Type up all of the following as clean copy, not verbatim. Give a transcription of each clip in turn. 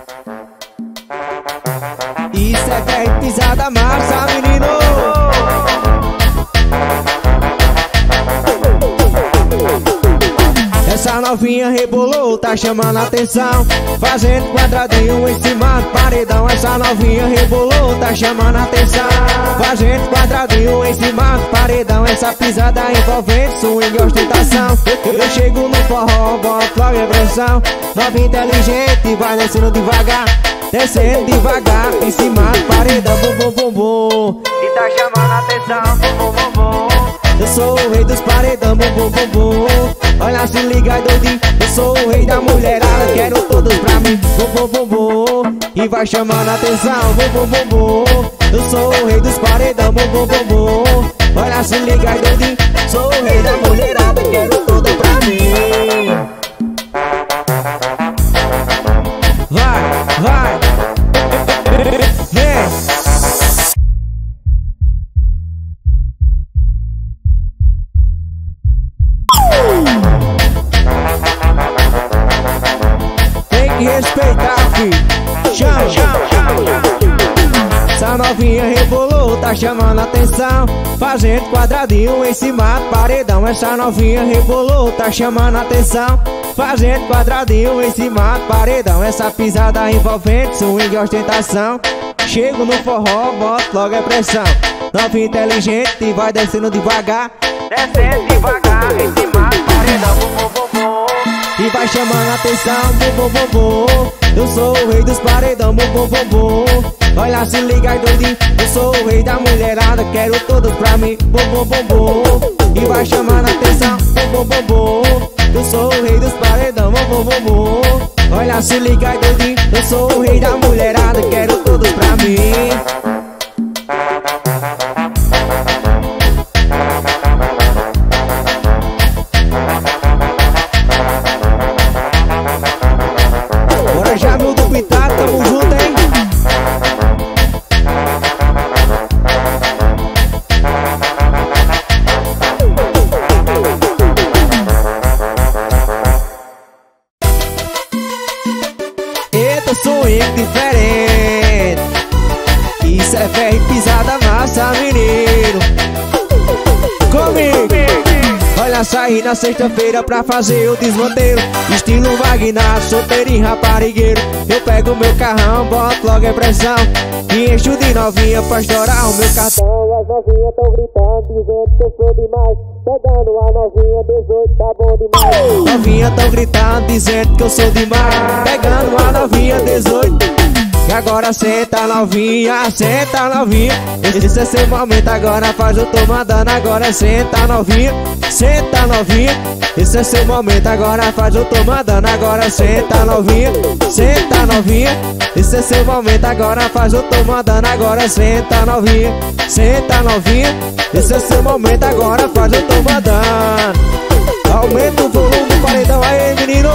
Isso é pé e pisada massa, menino. Essa novinha rebolou, tá chamando a atenção, fazendo quadradinho em cima do paredão. Essa novinha rebolou, tá chamando a atenção, fazendo quadradinho em cima do paredão. Essa pisada envolvente, swing e ostentação. Eu chego no forró, boto logo a pressão. Novinha inteligente, vai descendo devagar, descendo devagar em cima do paredão. Bum, bum, bum, bum. E tá chamando a atenção, bum, bum, bum, bum. Eu sou o rei dos paredão, bum, bum, bum, bum. Olha, se liga, doidinho, eu sou o rei da mulherada, quero todos pra mim, bum, bum, bum, bum. E vai chamando a atenção, bum, bum, bum, bum. Eu sou o rei dos paredão, bum, bum, bum, bum. Olha, se liga, doidinho, sou o rei da mulherada, quero todos pra mim. Vai, vai, vem. Tem que respeitar, filho. Chama, essa novinha rebolou, tá chamando a atenção, fazendo quadradinho em cima do paredão. Essa novinha rebolou, tá chamando a atenção, fazendo quadradinho em cima do paredão. Essa pisada envolvente, swing e ostentação. Chego no forró, boto logo a pressão. Novinha inteligente, vai descendo devagar, descendo devagar em cima do paredão. Bum, bum, bum, bum. E vai chamando a atenção, bum, bum, bum, bum. Eu sou o rei dos paredão, bum, bum, bum, bum. Olha, se liga, doidinho, eu sou o rei da mulherada, quero todos pra mim, bum, bum, bum, bum. E vai chamando a atenção, bum, bum, bum, bum. Eu sou o rei dos paredão, bum, bum, bum, bum. Olha, se liga, doidinho, eu sou o rei da mulherada, quero todos pra mim. Bora já, meu duplicado, tamo junto, hein? Eita, swing diferente. Isso é ferro e pisada massa, menino. Comigo. Olha, saí na sexta-feira pra fazer o desmanteiro, estilo Wagner, solteirinho, raparigueiro. Eu pego meu carrão, boto logo a pressão e encho de novinha pra estourar o meu cartão. As novinhas tão gritando, dizendo que eu sou demais, pegando a novinha 18, tá bom demais. Novinha tão gritando, dizendo que eu sou demais, pegando a novinha 18. E agora senta novinha, senta novinha. Esse é seu momento, agora faz, eu tô mandando. Agora senta novinha, senta novinha. Esse é seu momento, agora faz, eu tô mandando. Agora senta novinha, senta novinha. Esse é seu momento, agora faz, eu tô mandando. Agora senta novinha, senta novinha. Esse é seu momento, agora faz, eu tô mandando. Aumenta o volume do paredão aí, menino.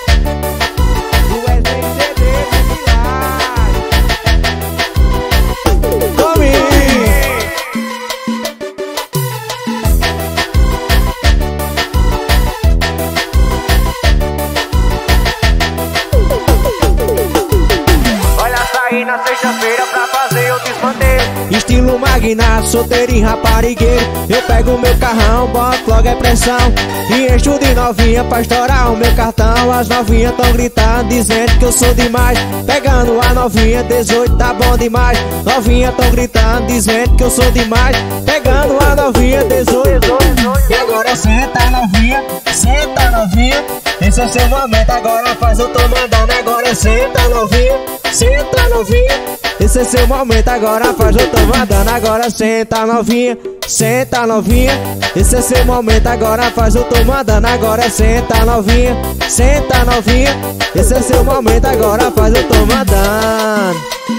Na sexta-feira pra fazer o desmanteiro, estilo Magna, solteirinho, raparigueiro. Eu pego meu carrão, boto logo a pressão e encho de novinha pra estourar o meu cartão. As novinhas tão gritando, dizendo que eu sou demais, pegando a novinha 18, tá bom demais. Novinha tão gritando, dizendo que eu sou demais, pegando a novinha 18. E agora senta novinha, senta novinha. Esse é seu momento, agora faz, eu tô mandando. Agora senta novinha, senta novinha. Esse é seu momento, agora faz, eu tô mandando. Agora senta novinha, senta novinha. Esse é seu momento, agora faz, eu tô mandando. Agora senta novinha, senta novinha. Esse é seu momento, agora faz, eu tô mandando.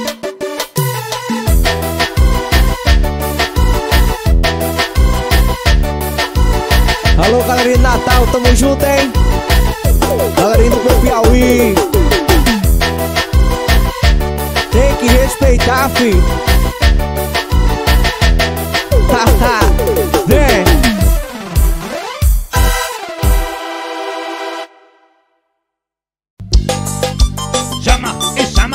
Alô, galerinha de Natal, tamo junto, hein? Galerinha do meu Piauí, tem que respeitar, filho. Vem. Chama, e chama.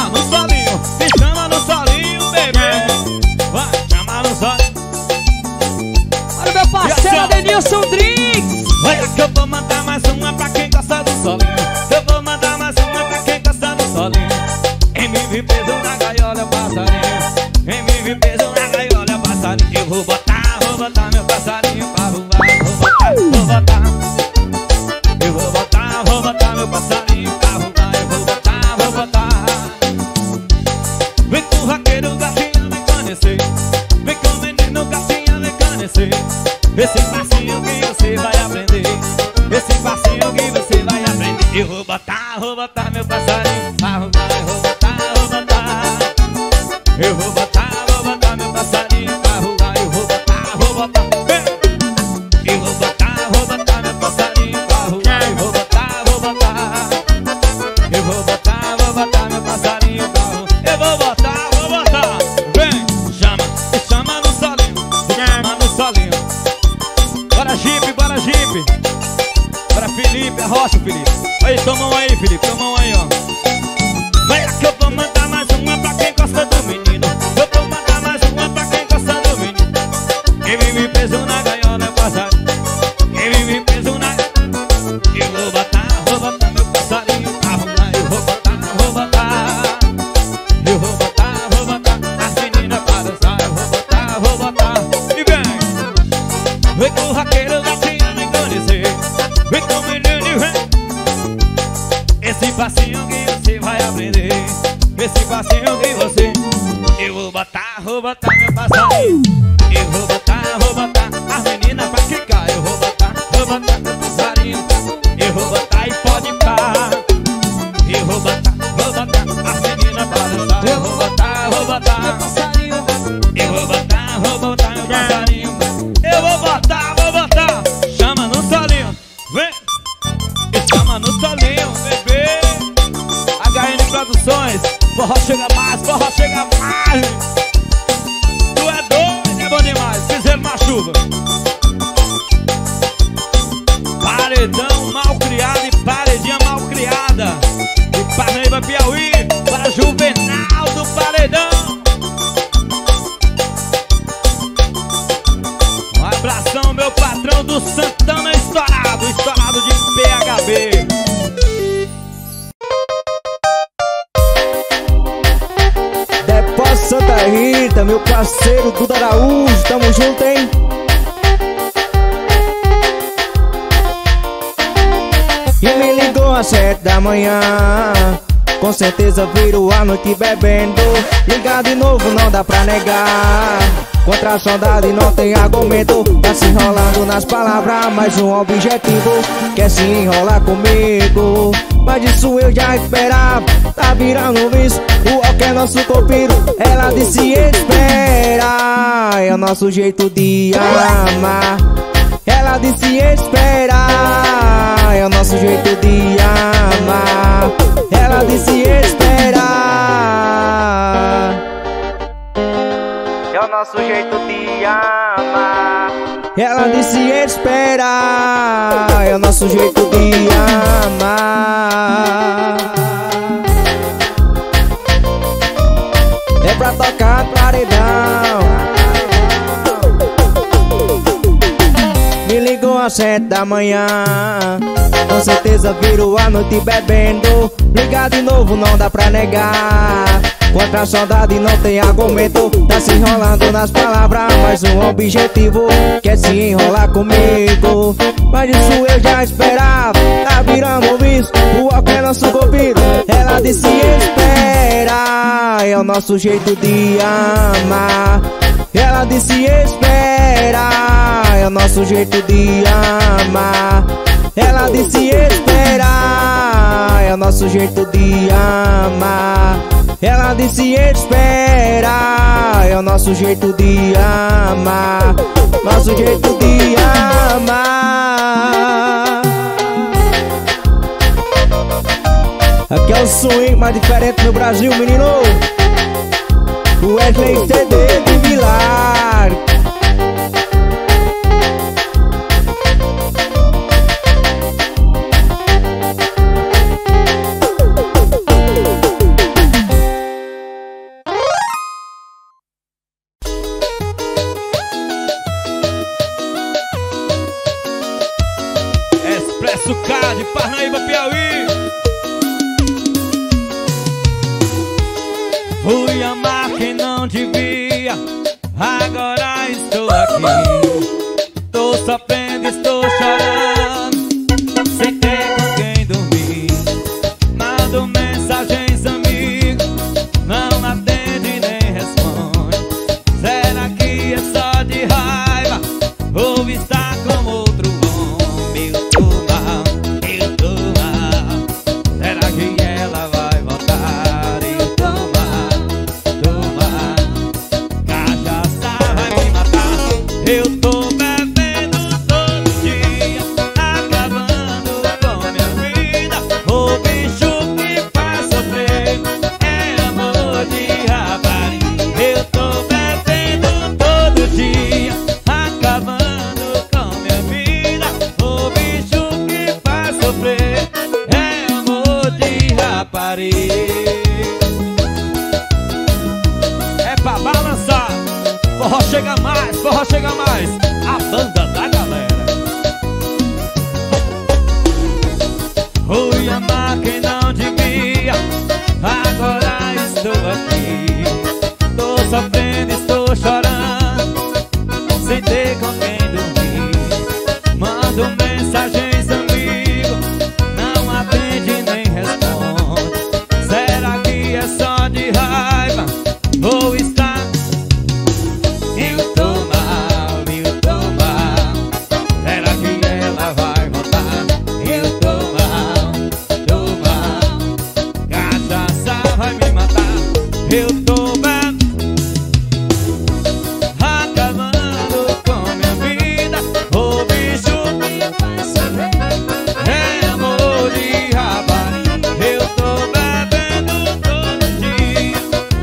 solinho. Eu vou mandar mais uma pra quem gosta do solinho. Quem me viu preso na gaiola é passarinho. Quem me viu preso na gaiola é passarinho. Eu vou botar meu passarinho pra voar. Eu vou botar meu passarinho pra voar. Eu vou botar. Vem com o vaqueiro, gatinha, vem conhecer. Vem com o menino, gatinha, vem conhecer. Esse passinho que você vai aprender. Esse passinho que você vai aprender. Eu vou botar meu passarinho pra voar. Eu vou botar meu passarinho pra voar. Eu vou botar meu passarinho pra voar. Eu vou botar meu passarinho pra voar. Eu vou botar. Vem, chama no solinho. Chama no solinho. Bora Jeep. Bora Felipe, arrocha Felipe. Aí, toma um aí, Felipe, toma um aí, ó. Vai lá que eu vou mandar mais uma pra quem gosta do menino. Eu vou mandar mais uma pra quem gosta do menino. Quem vive preso na gaiola é passarinho. Quem vive preso na... Eu vou botar meu passarinho pra voar. Eu vou botar as meninas pra dançar. Eu vou botar. E vem com o raqueiro, gatinha, vem conhecer. Vem com o menino e vem. Esse passinho que você vai aprender. Esse passinho que você... Eu vou botar meu passarinho. Eu vou botar as meninas pra quicar. Eu vou botar meu passarinho. Eu vou botar e pode parar. Eu vou botar as meninas pra dançar. Eu vou botar meu passarinho. Eu vou botar meu passarinho. Eu vou botar. Chama no solinho. Vem. Chama no solinho, bebê. HN Produções. Forró chega mais. Tu é doido, é bom demais. Fizeram uma chuva. Paredão mal criado e paredinha mal criada. De Parnaíba, Piauí, para Juvenal do Paredão. Um abração, meu patrão do Santana estourado de PHB. Depósito Santa Rita, meu parceiro Duda Araújo, tamo junto, hein? E me ligou às 7 da manhã, com certeza virou a noite bebendo. Ligar de novo não dá pra negar. Contra a saudade não tem argumento. Tá se enrolando nas palavras, mais um objetivo. Quer se enrolar comigo, mas isso eu já esperava. Tá virando um vício, o álcool é nosso copeiro. Ela disse espera, é o nosso jeito de amar. Ela disse esperar, é o nosso jeito de amar. Ela disse esperar, é o nosso jeito de amar. Ela disse esperar, é o nosso jeito de amar. É pra tocar paredão. Me ligou às 7 da manhã, com certeza virou a noite bebendo. Ligar de novo não dá pra negar. Contra a saudade não tem argumento. Tá se enrolando nas palavras, mais um objetivo. Quer se enrolar comigo, mas isso eu já esperava. Tá virando um vício, o álcool é nosso copeiro. Ela disse espera, é o nosso jeito de amar. Ela disse espera, é o nosso jeito de amar. Ela disse espera, é o nosso jeito de amar. Ela disse espera, é o nosso jeito de amar. Nosso jeito de amar. Aqui é o swing mais diferente no Brasil, menino. O Wesley CD de Vilar. Expresso K de Parnaíba, Piauí. Fui amar quem não devia, agora estou aqui. Tô sofrendo, estou chorando, sem ter com quem dormir. Mando mensagens, amigo, não atende nem responde. Será que é só de raiva ou está com outro homem? Eu tô mal, eu tô mal. Será que ela vai voltar? Eu tô mal, tô mal. Cachaça vai me matar. Eu tô bebendo todo dia, acabando com minha vida. O bicho que faz sofrer é amor de rapariga. Eu tô bebendo todo dia, acabando com minha vida. O bicho que faz sofrer é amor de rapariga. É pra balançar. Forró chega mais, forró chega mais. A banda da galera. Fui amar quem não devia, agora estou aqui. Tô sofrendo, estou chorando, sem ter com quem dormir. Mando mensagens, amigo, não atende nem responde. Será que é só de raiva ou está? Eu tô mal, eu tô mal. Será que ela vai voltar? Eu tô mal, tô mal. Cachaça vai me matar. Eu tô mal, acabando com minha vida. O bicho que faz sofrer é amor de rapariga. Eu tô bebendo todo dia.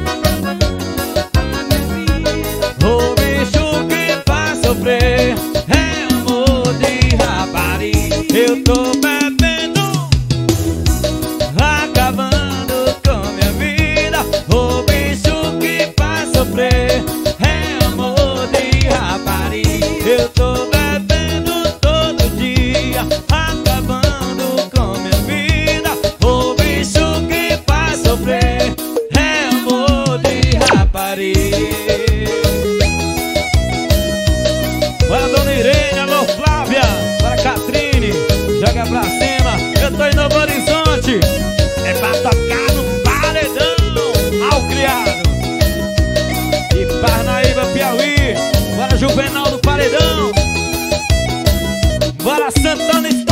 O bicho que faz sofrer é amor de rapariga. Eu tô bebendo, acabando com minha vida. O bicho que faz sofrer é amor de rapariga. Eu tô bebendo todo dia, acabando com minha vida. O bicho que faz sofrer é amor de rapariga. Bora, Dona Irene, alô Flávia, bora Catrine, joga pra cima. Eu tô em Novo Horizonte, é pra tocar no paredão, mal criado. E Parnaíba, Piauí, bora Juvenal do paredão. Bora Santana,